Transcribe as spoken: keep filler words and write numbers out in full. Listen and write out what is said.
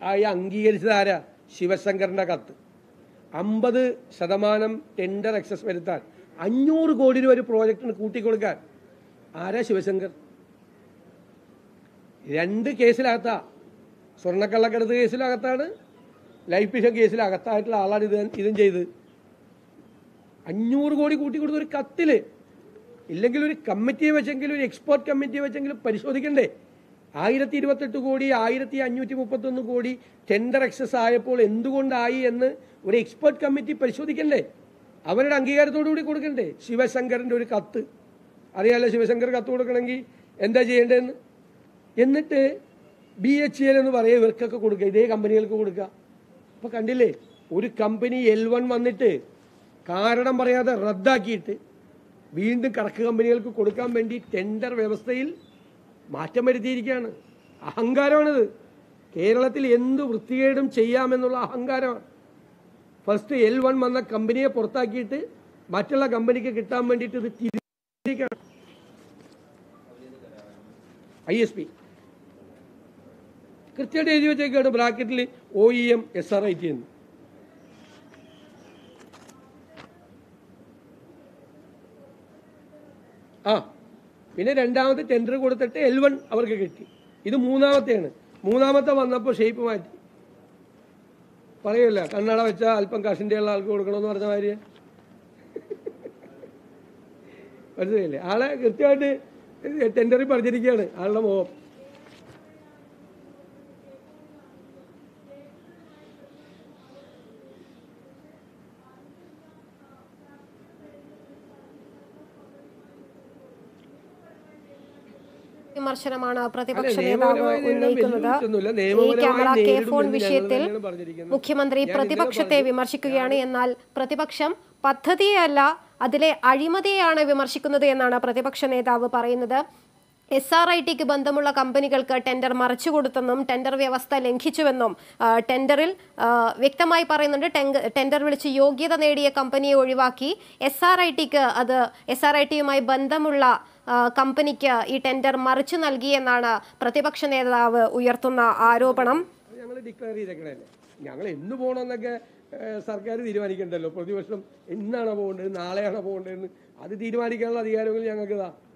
ആയി അംഗീകരിച്ചതാരാ? ശിവശങ്കറിൻ്റെ കത്ത്. അമ്പത് ശതമാനം ടെൻഡർ എക്സസ് വരുത്താൻ അഞ്ഞൂറ് കോടി രൂപ ഒരു പ്രോജക്റ്റിന് കൂട്ടിക്കൊടുക്കാൻ ആരാ? ശിവശങ്കർ. രണ്ട് കേസിലകത്താ. സ്വർണ്ണക്കള്ളക്കടത്ത് കേസിലകത്താണ്, ലൈഫ് മിഷൻ കേസിലകത്തായിട്ടുള്ള ആളാണ് ഇത് ഇതും ചെയ്ത്. അഞ്ഞൂറ് കോടി കൂട്ടിക്കൊടുത്ത ഒരു കത്തില്. ഇല്ലെങ്കിൽ ഒരു കമ്മിറ്റിയെ വെച്ചെങ്കിലും, ഒരു എക്സ്പേർട്ട് കമ്മിറ്റിയെ വെച്ചെങ്കിലും പരിശോധിക്കണ്ടേ? ആയിരത്തി ഇരുപത്തെട്ട് കോടി ആയിരത്തി അഞ്ഞൂറ്റി മുപ്പത്തൊന്ന് കോടി ടെൻഡർ എക്സസ് ആയപ്പോൾ എന്തുകൊണ്ടായി എന്ന് ഒരു എക്സ്പേർട്ട് കമ്മിറ്റി പരിശോധിക്കണ്ടേ? അവരുടെ അംഗീകാരത്തോടു കൂടി കൊടുക്കണ്ടേ? ശിവശങ്കറിൻ്റെ ഒരു കത്ത് അറിയാലോ. ശിവശങ്കർ കത്ത് കൊടുക്കണമെങ്കിൽ എന്താ ചെയ്യേണ്ടതെന്ന്. എന്നിട്ട് ബി എച്ച് എൽ എന്ന് പറയുക ഇവർക്കൊക്കെ കൊടുക്കുക, ഇതേ കമ്പനികൾക്ക് കൊടുക്കുക. അപ്പോൾ കണ്ടില്ലേ, ഒരു കമ്പനി എൽ വൺ വന്നിട്ട് കാരണം പറയാതെ റദ്ദാക്കിയിട്ട് വീണ്ടും കണക്ക് കമ്പനികൾക്ക് കൊടുക്കാൻ വേണ്ടി ടെൻഡർ വ്യവസ്ഥയിൽ മാറ്റം വരുത്തിയിരിക്കുകയാണ്. അഹങ്കാരമാണിത്. കേരളത്തിൽ എന്ത് വൃത്തികേടും ചെയ്യാമെന്നുള്ള അഹങ്കാരമാണ്. ഫസ്റ്റ് എൽ വൺ വന്ന കമ്പനിയെ പുറത്താക്കിയിട്ട് മറ്റുള്ള കമ്പനിക്ക് കിട്ടാൻ വേണ്ടിയിട്ട് ഇത് തിരിച്ചിരിക്കുകയാണ്. ഐ എസ് പി കൃത്യമായിട്ട് എഴുതി വെച്ചേക്കാണ് ബ്രാക്കറ്റിൽ O E M S R I T എന്ന്. ആ പിന്നെ രണ്ടാമത്തെ ടെൻഡർ കൊടുത്തിട്ട് എൽ വൺ അവർക്ക് കിട്ടി. ഇത് മൂന്നാമത്തെയാണ്. മൂന്നാമത്തെ വന്നപ്പോൾ ഷേപ്പ് മാറ്റി. പറയല്ല, കണ്ണട വെച്ചാൽ അല്പം കഷിൻ്റെ ഉള്ള ആൾക്ക് കൊടുക്കണമെന്ന് പറഞ്ഞ മാതിരി. മനസ്സിലായില്ലേ? ആളെ കൃത്യമായിട്ട് ടെൻഡറിൽ പറഞ്ഞിരിക്കുകയാണ് ആളുടെ മോഹം. വിമർശനമാണ് പ്രതിപക്ഷ നേതാവ് ഉന്നയിക്കുന്നത്. ഈ ക്യാമറ കെ ഫോൺ വിഷയത്തിൽ മുഖ്യമന്ത്രി പ്രതിപക്ഷത്തെ വിമർശിക്കുകയാണ്. എന്നാൽ പ്രതിപക്ഷം പദ്ധതിയല്ല, അതിലെ അഴിമതിയെയാണ് വിമർശിക്കുന്നത് എന്നാണ് പ്രതിപക്ഷ നേതാവ് പറയുന്നത്. എസ് ആർ ഐ ടിക്ക് ബന്ധമുള്ള കമ്പനികൾക്ക് ടെൻഡർ മറിച്ചുകൊടുത്തെന്നും ടെൻഡർ വ്യവസ്ഥ ലംഘിച്ചുവെന്നും ടെൻഡറിൽ വ്യക്തമായി പറയുന്നുണ്ട്. ടെൻഡർ വിളിച്ച് യോഗ്യത നേടിയ കമ്പനിയെ ഒഴിവാക്കി എസ് ആർ ഐ ടിക്ക് അത് എസ് ആർ ഐ ടിയുമായി ബന്ധമുള്ള കമ്പനിക്ക് ഈ ടെൻഡർ മറിച്ചു നൽകിയെന്നാണ് പ്രതിപക്ഷ നേതാവ് ഉയർത്തുന്ന ആരോപണം. ഞങ്ങൾ ഡിക്ലെയർ ചെയ്തേക്കണല്ലേ, ഞങ്ങൾ എന്ന് പോകണമെന്നൊക്കെ സർക്കാർ തീരുമാനിക്കണ്ടല്ലോ. പ്രതിപക്ഷം എന്നാണോ പോകേണ്ടത്, നാളെയാണോ പോകേണ്ടതെന്ന് അത് തീരുമാനിക്കാനുള്ള അധികാരങ്ങൾ ഞങ്ങൾക്കിതാ.